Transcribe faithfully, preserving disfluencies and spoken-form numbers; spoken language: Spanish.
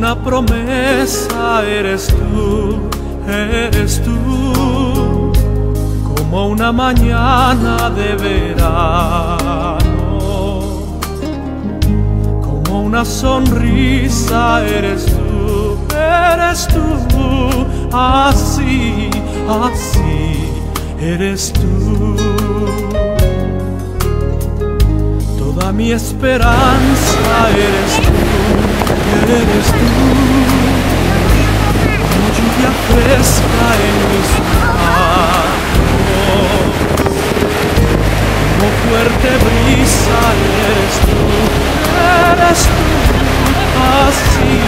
una promesa eres tú, eres tú, como una mañana de verano, como una sonrisa eres tú, eres tú, así, así eres tú. Toda mi esperanza eres tú, eres tú, como lluvia fresca en mis manos, como fuerte brisa eres tú, eres tú, así,